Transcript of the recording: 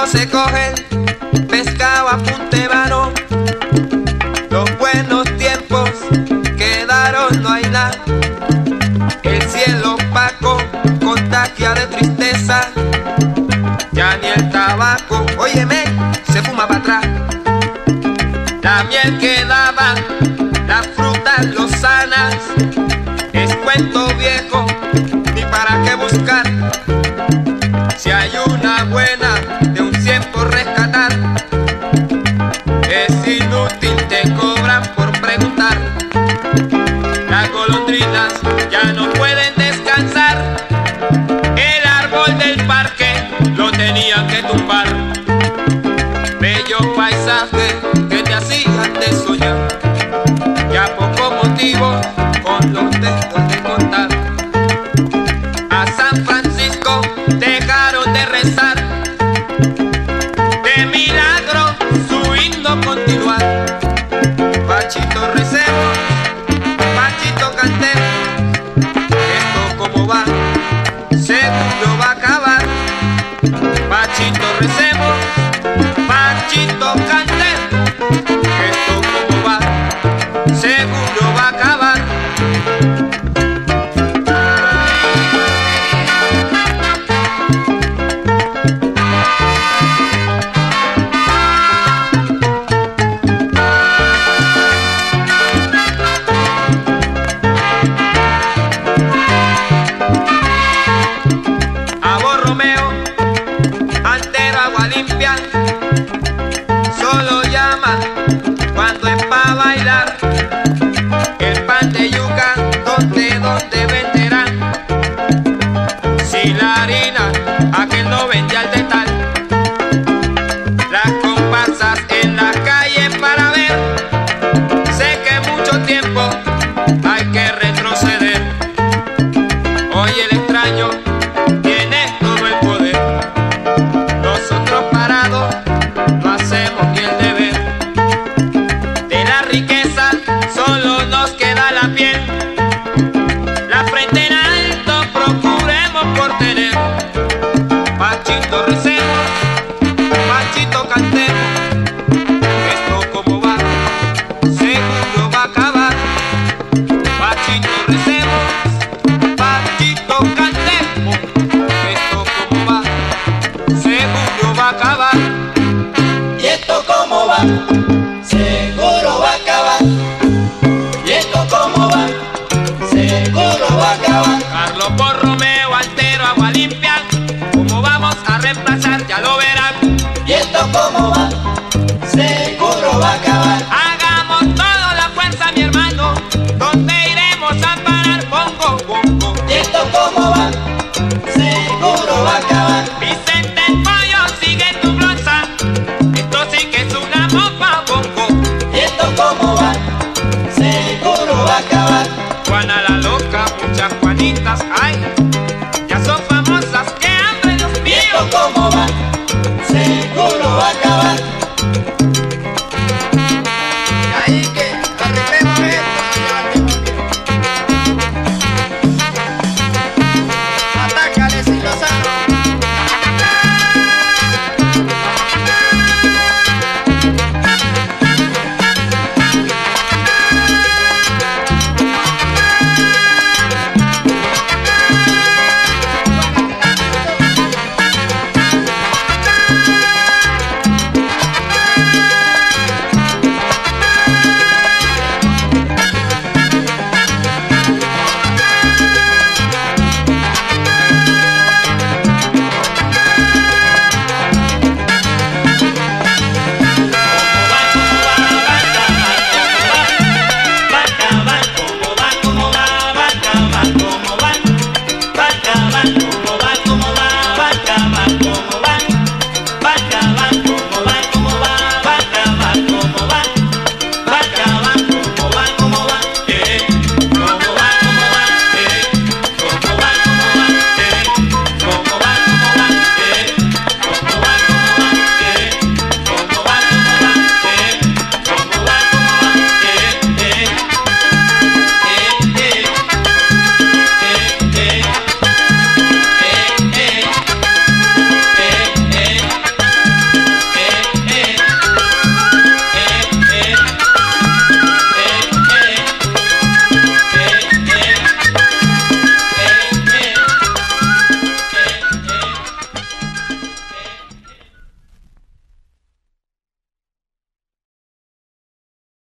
cuando se coge pescado a puntevano. Los buenos tiempos quedaron, no hay nada. El cielo opaco contagia de tristeza. Ya ni el tabaco, óyeme, se fuma para atrás. La miel que daban, las frutas lozanas, es cuento viejo, ni para qué buscar. Si hay una buena de un cien por rescatar, es inútil, te cobran por preguntar. Las golondrinas ya no pueden descansar. El árbol del parque lo tenían que tumbar. Bello paisaje que te hacían de soñar. Ya poco motivo con los dedos de contar. A San Francisco dejaron de rezar. De milagro su himno continuar. Pachito recemos, Pachito cantemos. Esto como va, seguro va a acabar. Pachito recemos, Pachito cantemos. Esto como va, seguro va a acabar. Romeo, altero agua limpia, solo llama cuando es pa' bailar. El pan de yuca, ¿dónde venderán? Si la harina, aquel no vende al detal. Las comparsas en la calle para ver, sé que mucho tiempo hay que retroceder. Hoy el extraño tiene todo el poder. Nosotros parados no hacemos ni el deber. De la riqueza solo nos queda la piel. La frente en alto procuremos por tener. Pachito recemos, Pachito cantemos. Esto como va, seguro va a acabar. Pachito recemos, Pachito cantemos. Esto como va, seguro va a acabar. ¿Y esto cómo va?